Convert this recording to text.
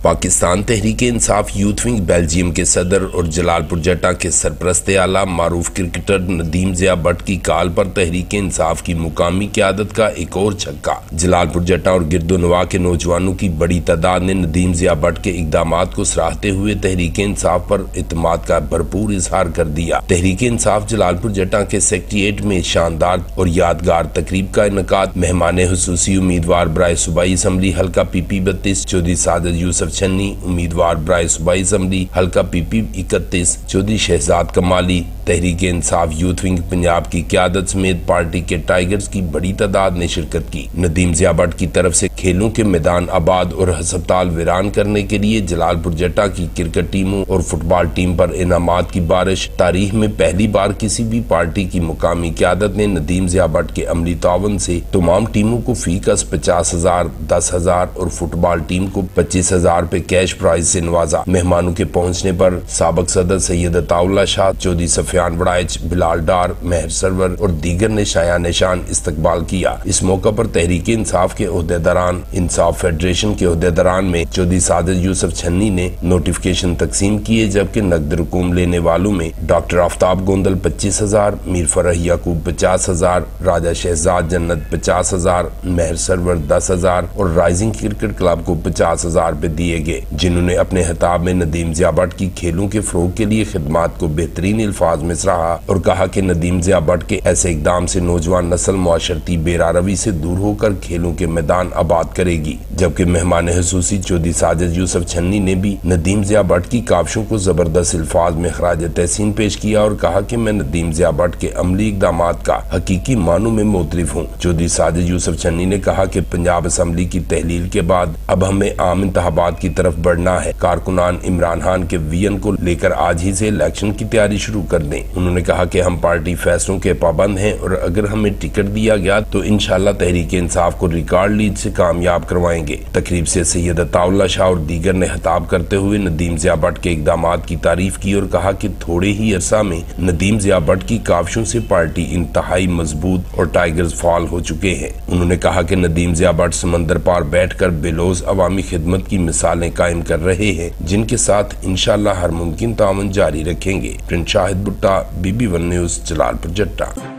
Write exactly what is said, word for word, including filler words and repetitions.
Pakistan Tehreek Insaf youth wing Belgium के सदर और जलालपुर जटा के सरपरस्त आला मारूफ क्रिकेटर नदीम ज़िया भट्ट की काल पर तहरीक इंसाफ की मुकामी क़यादत का एक और छक्का। जलालपुर जटा और गिरदोनवा के नौजवानों की बड़ी तादाद ने नदीम ज़िया भट्ट के इक़दामात को सराहते हुए तहरीक इंसाफ पर इत्मीनान का भरपूर इजहार कर दिया। तहरीक इंसाफ जलालपुर जटा के सेक्रेटेरिएट में शानदार और यादगार तकरीब का इनकाद मेहमान हुसूसी उम्मीदवार बराए सूबाई असम्बली हल्का पी पी बत्तीस चौधरी सादत यूसुफ छन्नी, उम्मीदवार बराए सूबाई असम्बली हल्का पी पी इकतीस चौधरी शहजाद कमाली, तहरीक इंसाफ यूथ विंग पंजाब की क़यादत समेत पार्टी के टाइगर्स की बड़ी तादाद ने शिरकत की। नदीम ज़िया भट्ट की तरफ से खेलों के मैदान आबाद और हस्पताल वीरान करने के लिए जलालपुर जटा की क्रिकेट टीमों और फुटबॉल टीम पर इनामात की बारिश। तारीख में पहली बार किसी भी पार्टी की मुकामी क़यादत ने नदीम ज़िया भट्ट के अमली तावन से तमाम टीमों को फीकस पचास हजार दस हजार और फुटबॉल टीम को पच्चीस हजार पे कैश प्राइज से नवाजा। मेहमानों के पहुँचने पर साबिक सदर सैयद अताउल्लाह शाह, चौधरी सफियान बड़ाइच, बिलाल डार, महर सरवर और दीगर ने शाया निशान इस्तकबाल किया। इस मौका पर तहरीक इंसाफ के ओहदेदारान, इंसाफ फेडरेशन के ओहदेदारान में चौधरी सादत यूसुफ छन्नी ने नोटिफिकेशन तकसीम किए, जबकि नकद रकूम लेने वालों में डॉक्टर आफ्ताब गोंदल पच्चीस हजार, मीर फरह याकूब पचास हजार, राजा शहजाद जन्नत पचास हजार, महर सरवर दस हजार और राइजिंग क्रिकेट क्लब को पचास हजार पे दिए गए, जिन्होंने अपने खिताब में नदीम ज़िया भट्ट की खेलों के फरोग के लिए खिदमात को बेहतरीन अल्फाज में सराहा और कहा कि नदीम ज़िया भट्ट के ऐसे इकदाम से नौजवान नस्ल मुआशरती बेरारवी से दूर होकर खेलों के मैदान आबाद करेगी। जबकि मेहमान हुसूसी चौधरी साजिद यूसुफ छन्नी ने भी नदीम ज़िया भट्ट की काविशों को जबरदस्त अल्फाज में खराज तहसीन पेश किया और कहा कि मैं नदीम ज़िया भट्ट के अमली इकदामात का हकीकी मानों में मोतरिफ हूँ। चौधरी साजिद यूसुफ छन्नी ने कहा कि पंजाब असम्बली की तहलील के बाद अब हमें आम इंतखाबात की तरफ बढ़ना है। कारकुनान इमरान खान के विजन को लेकर आज ही से इलेक्शन की तैयारी शुरू कर दें। उन्होंने कहा कि हम पार्टी फैसलों के पाबंद हैं और अगर हमें टिकट दिया गया तो इंशाल्लाह तहरीक इंसाफ को रिकॉर्ड लीड से कामयाब करवाएंगे। तकरीब से सैयद अताउल्लाह शाह और दीगर ने खिताब करते हुए नदीम ज़िया भट्ट के इकदामात की तारीफ की और कहा कि थोड़े ही अरसा में नदीम ज़िया भट्ट की काविशों से पार्टी इंतहाई मजबूत और टाइगर्स फाल हो चुके हैं। उन्होंने कहा कि नदीम ज़िया भट्ट समंदर पार बैठकर बेलोज अवामी खिदमत की मिसालें कायम कर रहे हैं, जिनके साथ इंशाल्लाह हर मुमकिन तावन जारी रखेंगे। Prince Shahid Bhutta, B B one news, Jalalpur जट्टा।